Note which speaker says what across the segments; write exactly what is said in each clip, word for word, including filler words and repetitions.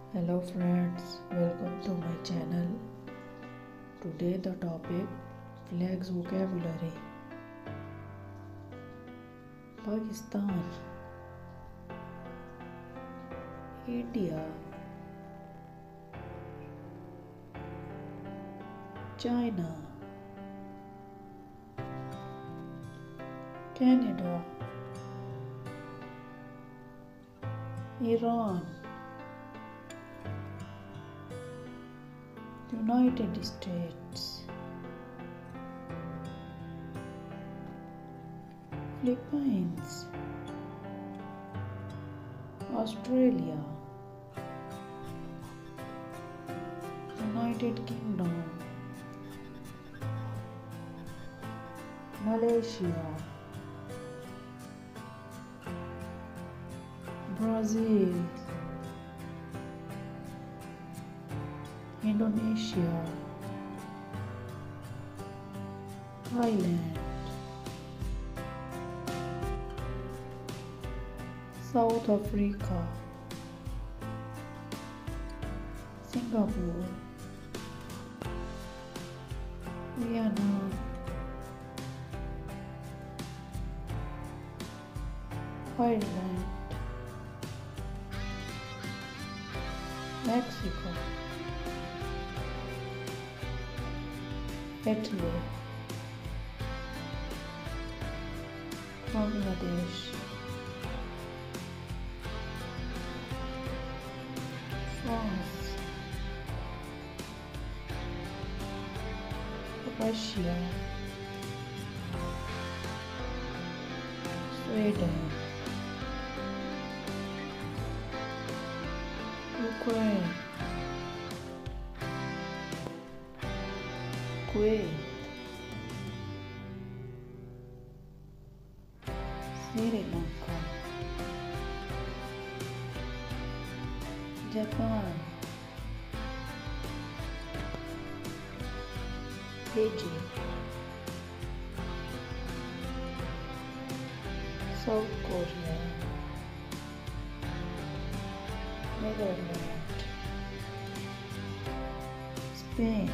Speaker 1: Hello friends, welcome to my channel. Today the topic flags vocabulary. Pakistan, India, China, Canada, Iran, United States, Philippines, Australia, United Kingdom, Malaysia, Brazil, Indonesia, Thailand, South Africa, Singapore, Vietnam, Ireland, Mexico, Italy, Bangladesh, France, Russia, Sweden, Ukraine, Kuwait, Sri Lanka, Japan, Egypt, South Korea, Netherlands, Spain,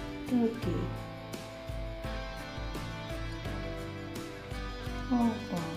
Speaker 1: Turkey, Hong Kong,